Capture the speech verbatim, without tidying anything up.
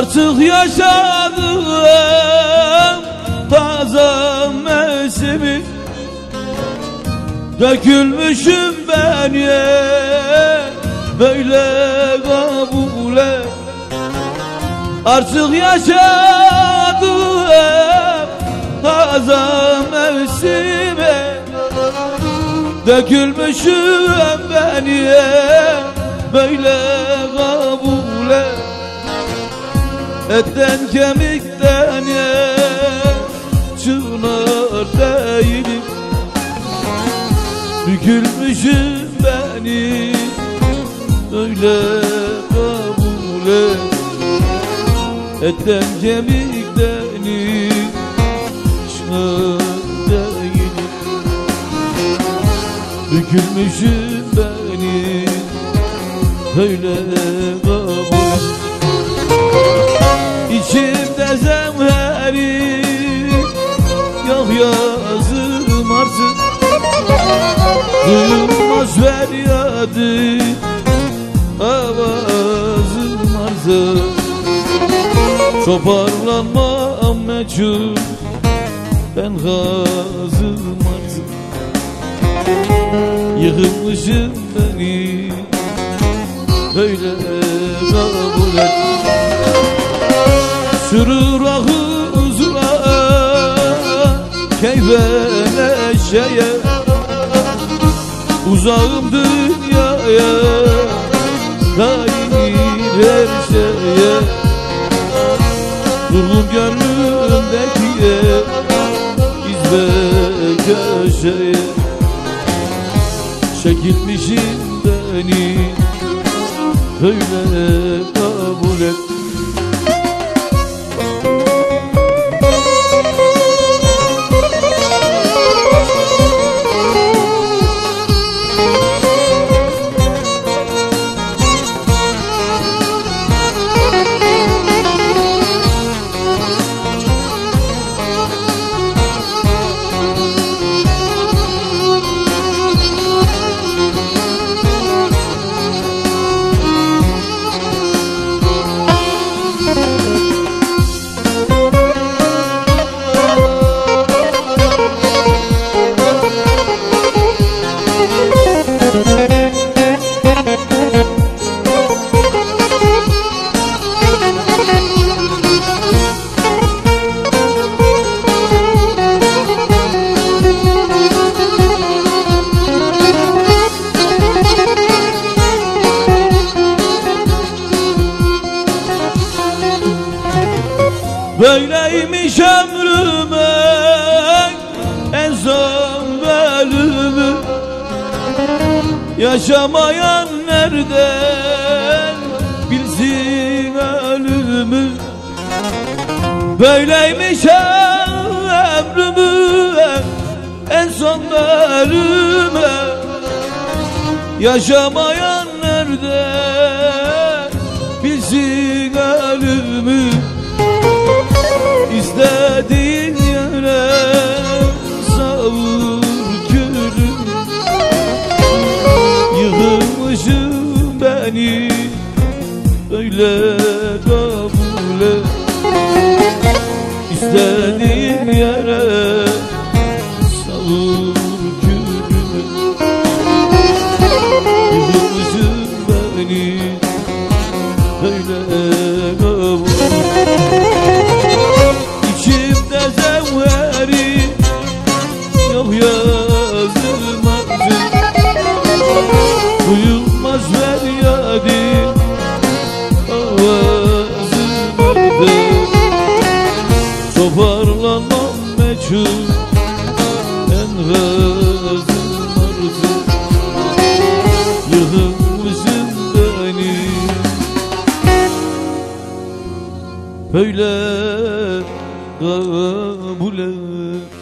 Artık yaşadım taze mevsimi, dökülmüşüm ben ye, böyle kabul et. Artık yaşadım taze mevsimi, dökülmüşüm ben ye, böyle kabul et. Etten kemikten ye, çınar değilim. Bükülmüşüm beni, öyle kabul et. Etten kemikten çınar değilim. Bükülmüşüm beni, öyle kabul et. İçimde zemheri, yok yazım artık. Duyulmaz feryadı, avazım artık. Toparlanmam meçhul, ben gazım artık. Yıkılmışım beni, böyle kabul et. Sürür ahı huzura, keyfe neşeye. Uzağım dünyaya, dair her şeye. Durgun gönlümdeki izbe köşeye. Çekilmişim beni, öyle kabul et. Böyleymiş ömrüme en son bölümü. Yaşamayan nereden bilsin ölümü. Böyleymiş ömrümü en son bölümü. Yaşamayan nereden bilsin ölümü. İstediğin yere savur gülüm. Yıkılmışım beni, öyle kabul et. İstediğin yere savur gülüm. Yıkılmışım beni, öyle kabul et. Yok yazım artık, duyulmaz feryadı, avazım artık. Toparlanmam meçhul, ben gazım artık. Yıkılmışım beni, böyle kabul et.